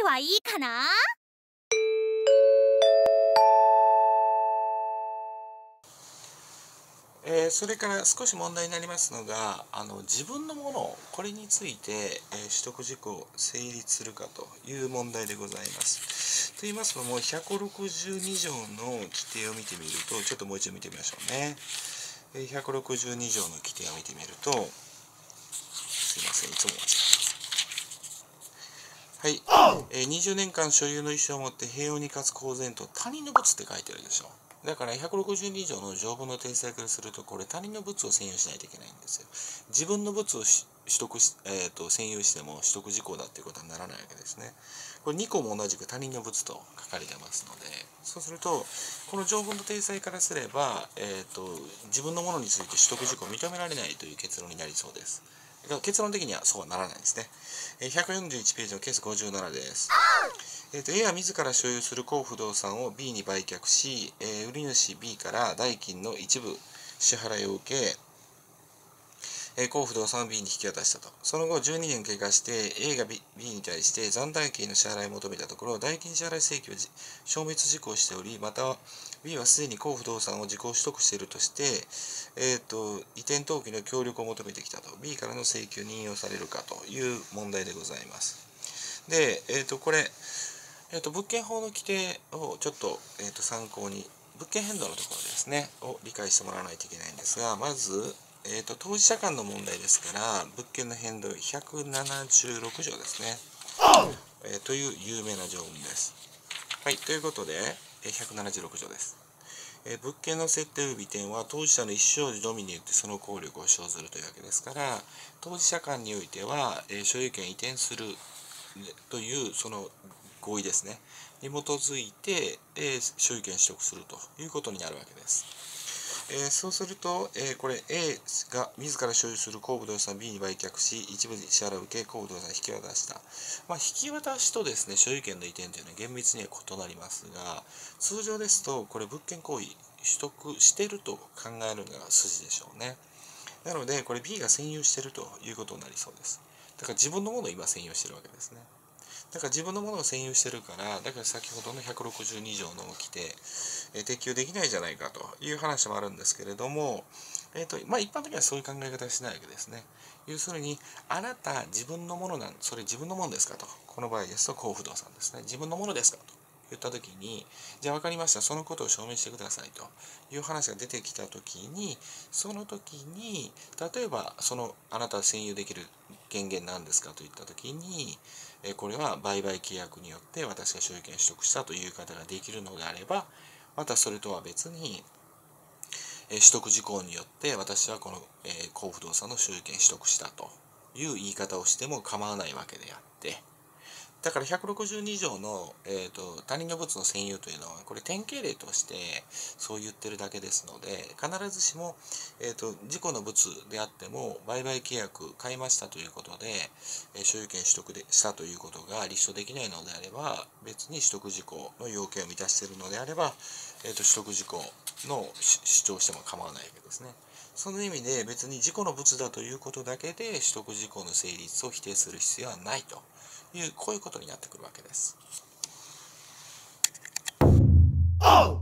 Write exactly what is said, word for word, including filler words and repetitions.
はいいかな。 えー、それから少し問題になりますのが、あの自分のもの、これについて、えー、取得事項成立するかという問題でございます。と言いますのも、ひゃくろくじゅうに条の規定を見てみると、ちょっともう一度見てみましょうね。えー、ひゃくろくじゅうに条の規定を見てみると、すいません、いつも間違えます。はい、えー、にじゅうねんかん所有の意思を持って平穏にかつ公然と他人の物って書いてあるでしょ。だからひゃくろくじゅうに条の条文の定義からすると、これ他人の物を占有しないといけないんですよ。自分の物を取得し、えー、と占有しても取得事項だっていうことにならないわけですね。これにこも同じく他人の物と書かれてますので、そうすると、この条文の定義からすれば、えー、と自分のものについて取得事項を認められないという結論になりそうです。結論的にはそうはならないですね。ひゃくよんじゅういちページのケースごじゅうななです。えー、と A は自ら所有する公不動産を B に売却し、えー、売り主 B から代金の一部支払いを受け、えー、公不動産を B に引き渡したと。その後じゅうにねん経過して A が B, B に対して残代金の支払いを求めたところ、代金支払い請求を消滅事項しており、また B はすでに公不動産を自己取得しているとして、えー、と移転登記の協力を求めてきたと。 B からの請求に引用されるかという問題でございます。で、えー、とこれえー、と物件法の規定をちょっと、えー、と参考に、物件変動のところですね、を理解してもらわないといけないんですが、まず、えー、と当事者間の問題ですから、物件の変動ひゃくななじゅうろく条ですね、えー、という有名な条文です。はい、ということで、えー、ひゃくななじゅうろく条です。えー、物件の設定及び移転は当事者の意思表示のみによってその効力を生ずるというわけですから、当事者間においては、えー、所有権移転するというその合意ですねに基づいて、えー、所有権取得するということになるわけです。えー、そうすると、えー、これ A が自ら所有する公不動産 B に売却し、一部支払いを受け公不動産を引き渡した。まあ、引き渡しとですね、所有権の移転というのは厳密には異なりますが、通常ですと、これ物件行為取得していると考えるのが筋でしょうね。なので、これ B が占有しているということになりそうです。だから自分のものを今占有しているわけですね。だから自分のものを占有してるから、だから先ほどのひゃくろくじゅうに条の規定、えー、適用できないじゃないかという話もあるんですけれども、えーとまあ、一般的にはそういう考え方はしないわけですね。要するに、あなた自分のものなん、それ自分のものですかと。この場合ですと、公不動産ですね。自分のものですかと言ったときに、じゃあ分かりました、そのことを証明してくださいという話が出てきたときに、その時に、例えば、そのあなたは占有できる権限なんですかといったときに、これは売買契約によって私が所有権取得したという方ができるのであれば、またそれとは別に、取得事項によって私はこの公不動産の所有権取得したという言い方をしても構わないわけであって、だからひゃくろくじゅうに条の、えーと、他人の物の占有というのは、これ典型例としてそう言ってるだけですので、必ずしも、えーと、自己の物であっても、売買契約、買いましたということで、えー、所有権取得でしたということが立証できないのであれば、別に取得事項の要件を満たしているのであれば、えーと、取得事項の主張しても構わないわけですね。その意味で別に自己の物だということだけで取得事項の成立を否定する必要はないという、こういうことになってくるわけです。